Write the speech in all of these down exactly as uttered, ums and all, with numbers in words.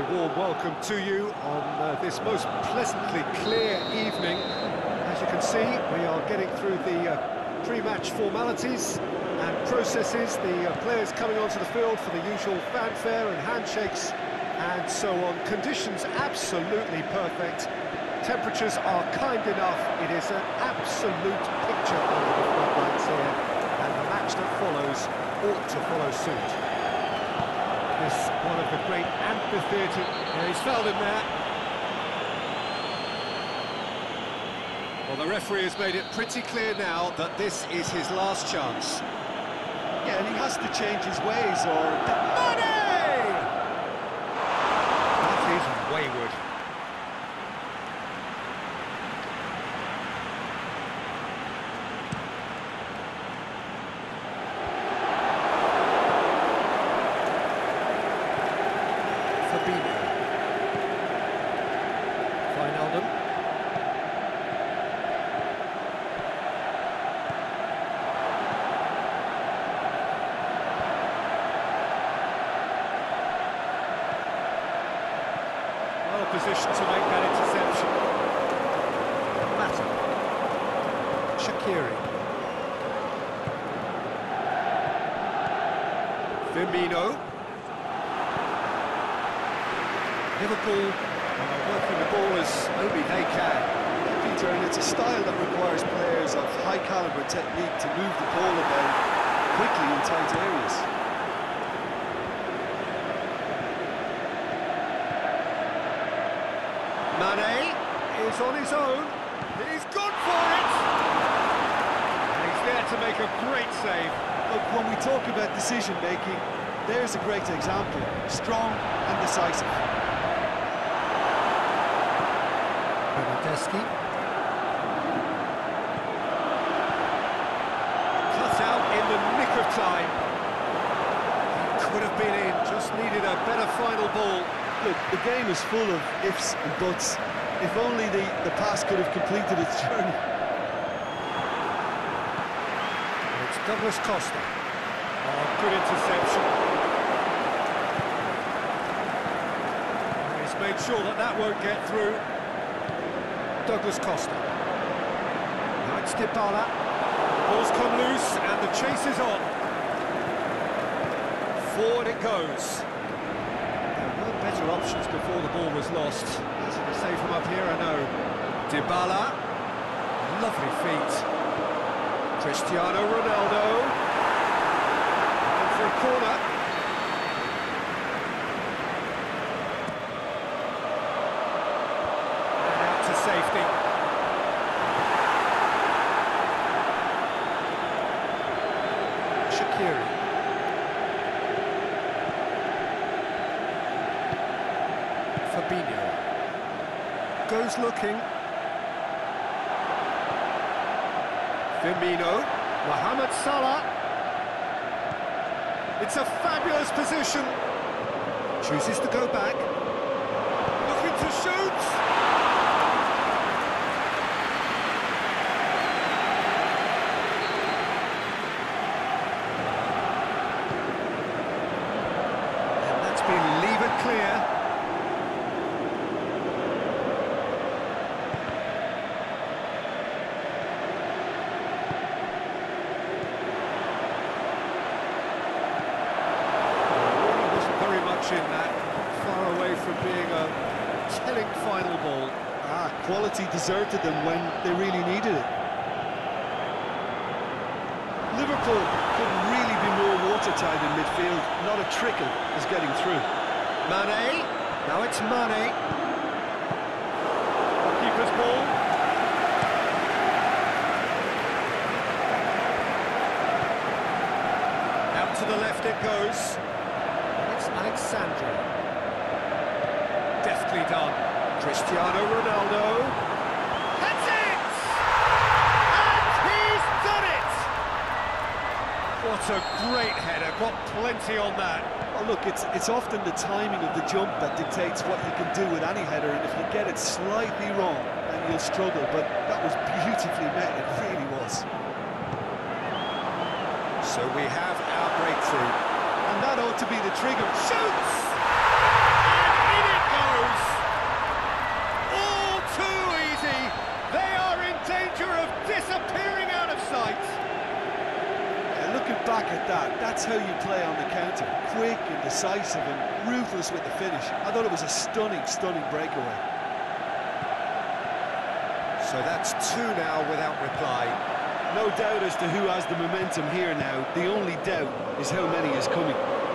warm welcome to you on uh, this most pleasantly clear evening. As you can see, we are getting through the uh, pre-match formalities and processes, the uh, players coming onto the field for the usual fanfare and handshakes and so on. Conditions absolutely perfect. Temperatures are kind enough. It is an absolute picture under the floodlights here, and the match that follows ought to follow suit. This one of the great amphitheatre. Yeah, he's fouled him there. Well, the referee has made it pretty clear now that this is his last chance. Yeah, and he has to change his ways, or... Money! That is wayward. Fabinho. Wijnaldum. Well positioned to make that interception. Mata. Shaqiri. Firmino. Liverpool are working the ball as only they can. Peter, and it's a style that requires players of high calibre technique to move the ball about quickly in tight areas. Mane is on his own. He's gone for it! And he's there to make a great save. Look, when we talk about decision-making, there's a great example. Strong and decisive. Bernardeschi. Cut out in the nick of time. He could have been in, just needed a better final ball. Look, the game is full of ifs and buts. If only the, the pass could have completed its journey. It's Douglas Costa. Oh, good interception. He's made sure that that won't get through. Douglas Costa. Now it's Dybala. Ball's come loose and the chase is on. Forward it goes. There were better options before the ball was lost. Easy to say from up here, I know. Dybala. Lovely feet. Cristiano Ronaldo. And for a corner. Safety. Shaqiri. Fabinho. Goes looking. Firmino. Mohamed Salah. It's a fabulous position. Chooses to go back. Looking to shoot. Leave it clear. Really wasn't very much in that. Far away from being a telling final ball. Ah, quality deserted them when they really needed it. Liverpool could really be more watertight in midfield. Not a trickle is getting through. Mane. Now it's Mane. Keeper's ball. Out to the left it goes. It's Alexandre. Deftly done. Cristiano Ronaldo. That's it! And he's done it! What a great header. Got plenty on that. Well, look, it's it's often the timing of the jump that dictates what you can do with any header, and if you get it slightly wrong, then you'll struggle, but that was beautifully met, it really was. So we have our breakthrough. And that ought to be the trigger. Shoots! And in it back at that. That's how you play on the counter. Quick and decisive and ruthless with the finish. I thought it was a stunning, stunning breakaway. So that's two now without reply. No doubt as to who has the momentum here now. The only doubt is how many is coming.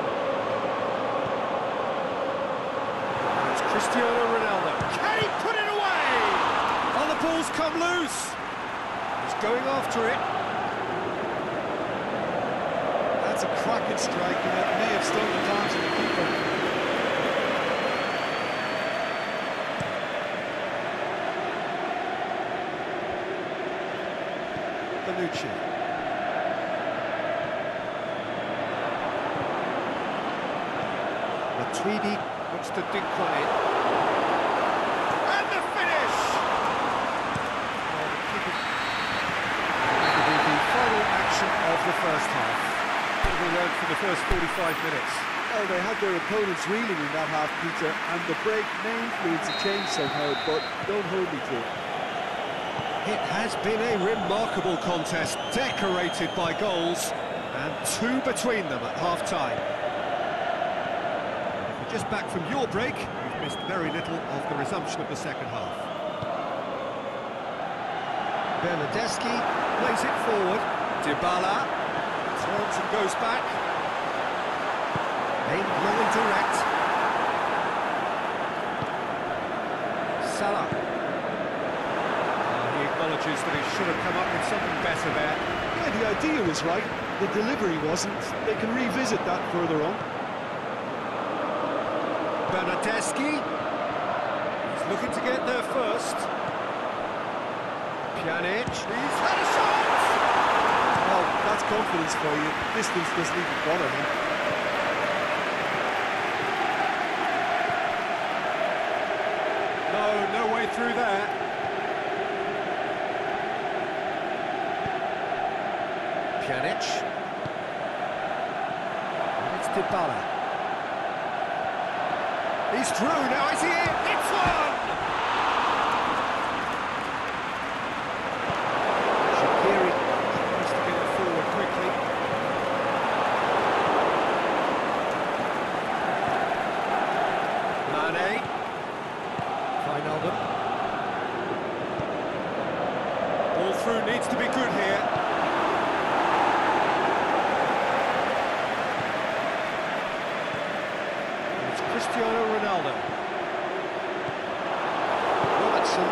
It's Cristiano Ronaldo. Can he put it away? Oh, the ball's come loose. He's going after it. That's a cracking strike, and it may have stung the palms of the keeper. Bonucci. Matuidi looks to dink one in. And the finish! Well, the keeper... That will be the final action of the first half. What have we learned from the first forty-five minutes? Well, they had their opponents reeling in that half, Peter, and the break may influence a change somehow, but don't hold me to it. It has been a remarkable contest, decorated by goals, and two between them at half-time. If you're just back from your break, you've missed very little of the resumption of the second half. Bernardeschi plays it forward. Dybala turns and goes back. Aimed long and direct. Salah. Acknowledges that he should have come up with something better there. Yeah, the idea was right, the delivery wasn't. They can revisit that further on. Bernardeschi. He's looking to get there first. Pjanic. He's had a shot! Well, that's confidence for you. Distance doesn't even bother him. No, no way through there. Pjanic. And it's Dybala. He's through, now is he in? It's one! Shaqiri tries to get it forward quickly. Mane. Wijnaldum. Ball through needs to be good here. Cristiano Ronaldo. Robertson.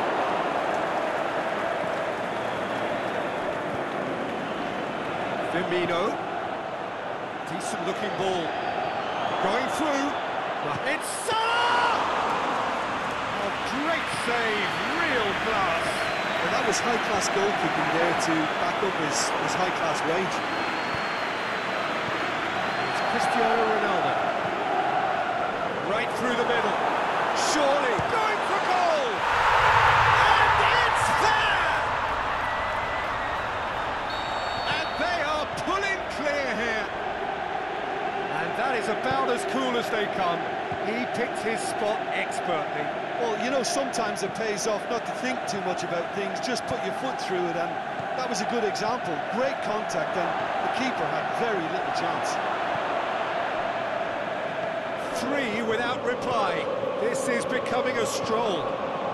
Firmino. Decent looking ball. Going through. It's Salah! A great save, real class. Well, that was high-class goalkeeping there to back up his, his high-class wage. It's Cristiano Ronaldo. Right through the middle, surely going for goal, and it's there! And they are pulling clear here. And that is about as cool as they come. He picked his spot expertly. Well, you know, sometimes it pays off not to think too much about things, just put your foot through it, and that was a good example. Great contact, and the keeper had very little chance. Three without reply. This is becoming a stroll.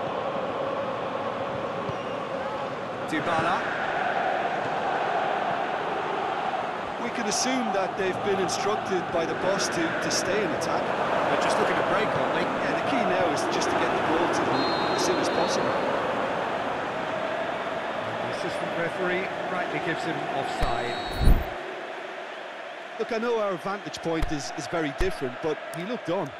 Dybala. We can assume that they've been instructed by the boss to, to stay in attack. They're just looking to break, aren't they? Yeah, the key now is just to get the ball to them as soon as possible. The assistant referee rightly gives him offside. Look, I know our vantage point is, is very different, but he looked on.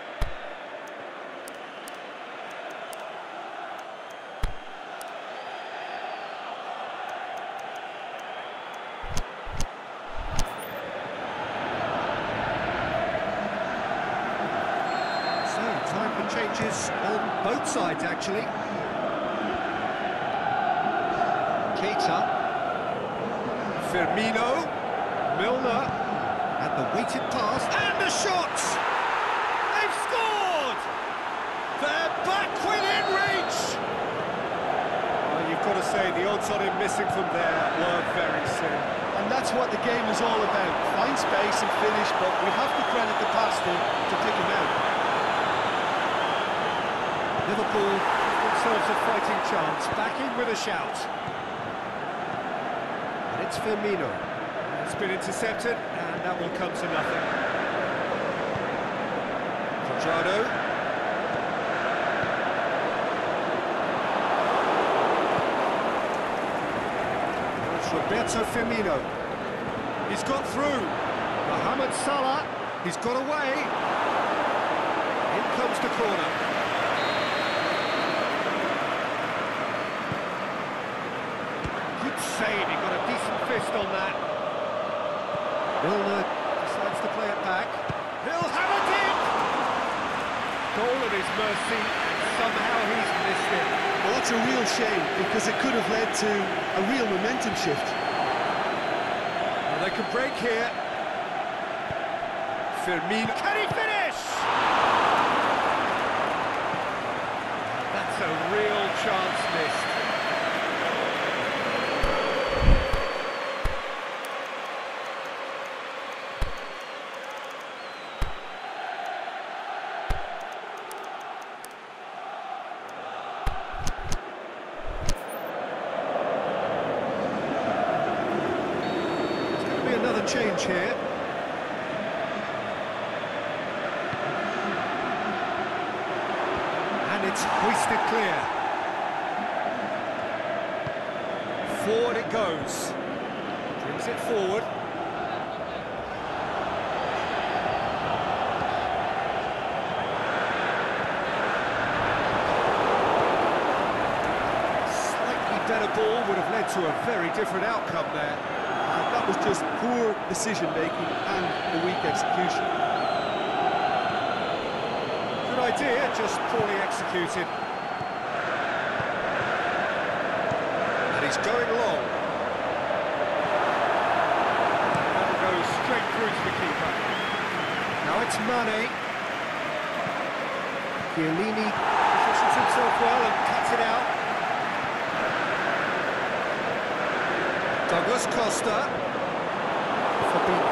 So, time for changes on both sides, actually. Keita. Firmino. Milner. And the weighted pass, and the shot! They've scored! They're back within reach! Well, you've got to say say, the odds on him missing from there were very slim. And that's what the game is all about. Find space and finish, but we have to credit the passer to pick him out. Liverpool give themselves a fighting chance, back in with a shout. And it's Firmino. It's been intercepted, and that will come to nothing. Quadrado. Roberto Firmino. He's got through. Mohamed Salah. He's got away. In comes the corner. Good save. He got a decent fist on that. Milner decides to play it back. He'll have it in. Goal at his mercy, and somehow he's missed it. Well, that's a real shame, because it could have led to a real momentum shift. Well, they can break here. Firmino. Can he finish? That's a real chance missed. Another change here. And it's hoisted clear. Forward it goes. Brings it forward. Slightly better ball would have led to a very different outcome there. Uh, that was just poor decision-making and a weak execution. Good idea, just poorly executed. And he's going long. That goes straight through to the keeper. Now it's Mane. Chiellini positions himself well and cuts it out. Douglas Costa. Fabinho.